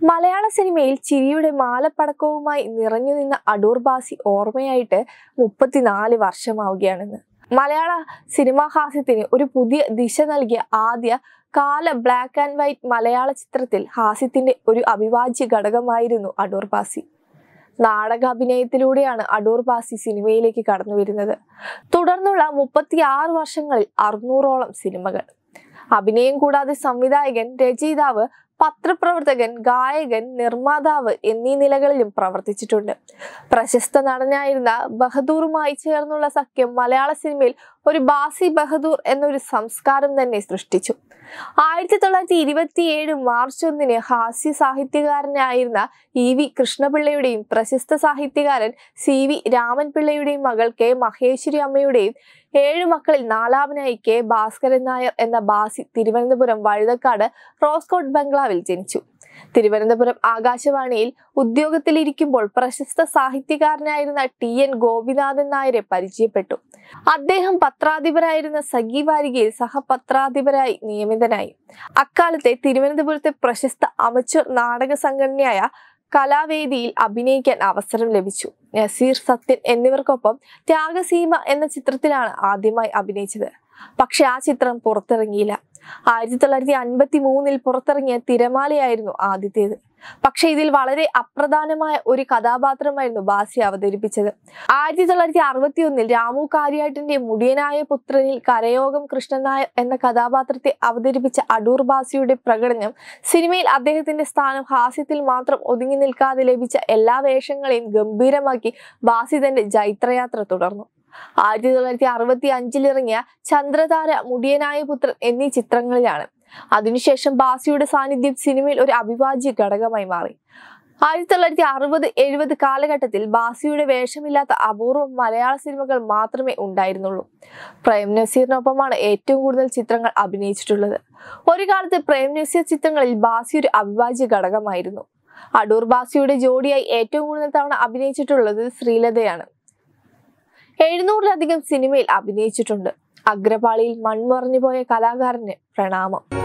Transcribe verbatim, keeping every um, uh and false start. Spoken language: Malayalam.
മലയാള സിനിമയിൽ ചിരിയുടെ മാലപ്പടക്കവുമായി നിറഞ്ഞു നിന്ന അടൂർ ബാസി ഓർമ്മയായിട്ട് മുപ്പത്തിനാല് വർഷമാവുകയാണെന്ന്. മലയാള സിനിമാ ഹാസ്യത്തിന് ഒരു പുതിയ ദിശ നൽകിയ ആദ്യ കാല ബ്ലാക്ക് ആൻഡ് വൈറ്റ് മലയാള ചിത്രത്തിൽ ഹാസ്യത്തിന്റെ ഒരു അവിഭാജ്യ ഘടകമായിരുന്നു അടൂർ ബാസി. നാടകാഭിനയത്തിലൂടെയാണ് അടൂർ ബാസി സിനിമയിലേക്ക് കടന്നു വരുന്നത്. തുടർന്നുള്ള മുപ്പത്തി ആറ് വർഷങ്ങളിൽ അറുന്നൂറോളം സിനിമകൾ. അഭിനയം കൂടാതെ സംവിധായകൻ, രചയിതാവ്, പത്രപ്രവർത്തകൻ, ഗായകൻ, നിർമ്മാതാവ് എന്നീ നിലകളിലും പ്രവർത്തിച്ചിട്ടുണ്ട്. പ്രശസ്ത നടനായിരുന്ന ബഹദൂറുമായി ചേർന്നുള്ള സഖ്യം മലയാള സിനിമയിൽ ഒരു ബാസി ബഹദൂർ എന്നൊരു സംസ്കാരം തന്നെ സൃഷ്ടിച്ചു. ആയിരത്തി തൊള്ളായിരത്തി ഇരുപത്തി ഏഴ് മാർച്ച് ഒന്നിന് ഹാസ്യ സാഹിത്യകാരനായിരുന്ന ഇ വി കൃഷ്ണപിള്ളയുടെയും പ്രശസ്ത സാഹിത്യകാരൻ സി വി രാമൻപിള്ളയുടെയും മകൾ കെ മഹേശ്വരി അമ്മയുടെയും ഏഴു മക്കളിൽ നാലാമനായി കെ ഭാസ്കരൻ നായർ എന്ന ബാസി തിരുവനന്തപുരം വഴുതക്കാട് റോസ്കോട്ട് ബംഗ്ലാവിൽ ജനിച്ചു. തിരുവനന്തപുരം ആകാശവാണിയിൽ ഉദ്യോഗത്തിലിരിക്കുമ്പോൾ പ്രശസ്ത സാഹിത്യകാരനായിരുന്ന ടി എൻ ഗോപിനാഥൻ നായരെ പരിചയപ്പെട്ടു. അദ്ദേഹം പത്രാധിപരായിരുന്ന സഖി വാരികയിൽ സഹപത്രാധിപരായി നിയമിതനായി. അക്കാലത്തെ തിരുവനന്തപുരത്തെ പ്രശസ്ത അമച്വർ നാടക സംഘടനയായ കലാവേദിയിൽ അഭിനയിക്കാൻ അവസരം ലഭിച്ചു. നസീർ, സത്യൻ എന്നിവർക്കൊപ്പം ത്യാഗസീമ എന്ന ചിത്രത്തിലാണ് ആദ്യമായി അഭിനയിച്ചത്. പക്ഷെ ആ ചിത്രം പുറത്തിറങ്ങിയില്ല. ആയിരത്തി തൊള്ളായിരത്തി അൻപത്തി മൂന്നിൽ പുറത്തിറങ്ങിയ തിരമാലയായിരുന്നു ആദ്യത്തേത്. പക്ഷെ ഇതിൽ വളരെ അപ്രധാനമായ ഒരു കഥാപാത്രമായിരുന്നു ബാസി അവതരിപ്പിച്ചത്. ആയിരത്തി തൊള്ളായിരത്തി അറുപത്തി ഒന്നിൽ രാമു കാര്യാട്ടിന്റെ മുടിയനായ പുത്രനിൽ കരയോഗം കൃഷ്ണൻ നായർ എന്ന കഥാപാത്രത്തെ അവതരിപ്പിച്ച അടൂർ ബാസിയുടെ പ്രകടനം സിനിമയിൽ അദ്ദേഹത്തിന്റെ സ്ഥാനം ഹാസ്യത്തിൽ മാത്രം ഒതുങ്ങി നിൽക്കാതെ ലഭിച്ച എല്ലാ വേഷങ്ങളെയും ഗംഭീരമാക്കി ബാസി തന്റെ ജൈത്രയാത്ര തുടർന്നു. ആയിരത്തി തൊള്ളായിരത്തി അറുപത്തി അഞ്ചിൽ ഇറങ്ങിയ ചന്ദ്രതാര, മുടിയനായ പുത്രൻ എന്നീ ചിത്രങ്ങളിലാണ്. അതിനുശേഷം ബാസിയുടെ സാന്നിധ്യം സിനിമയിൽ ഒരു അവിഭാജ്യ ഘടകമായി മാറി. ആയിരത്തി തൊള്ളായിരത്തി അറുപത് എഴുപത് കാലഘട്ടത്തിൽ ബാസിയുടെ വേഷമില്ലാത്ത അപൂർവം മലയാള സിനിമകൾ മാത്രമേ ഉണ്ടായിരുന്നുള്ളൂ. പ്രേം നസീറിനൊപ്പമാണ് ഏറ്റവും കൂടുതൽ ചിത്രങ്ങൾ അഭിനയിച്ചിട്ടുള്ളത്. ഒരു കാലത്ത് പ്രേം നസീർ ചിത്രങ്ങളിൽ ബാസി ഒരു അവിഭാജ്യ ഘടകമായിരുന്നു. അടൂർ ബാസിയുടെ ജോഡിയായി ഏറ്റവും കൂടുതൽ തവണ അഭിനയിച്ചിട്ടുള്ളത് ശ്രീലതയാണ്. എഴുന്നൂറിലധികം സിനിമയിൽ അഭിനയിച്ചിട്ടുണ്ട്. അഗ്രപാളിയിൽ മൺമറഞ്ഞുപോയ കലാകാരന് പ്രണാമം.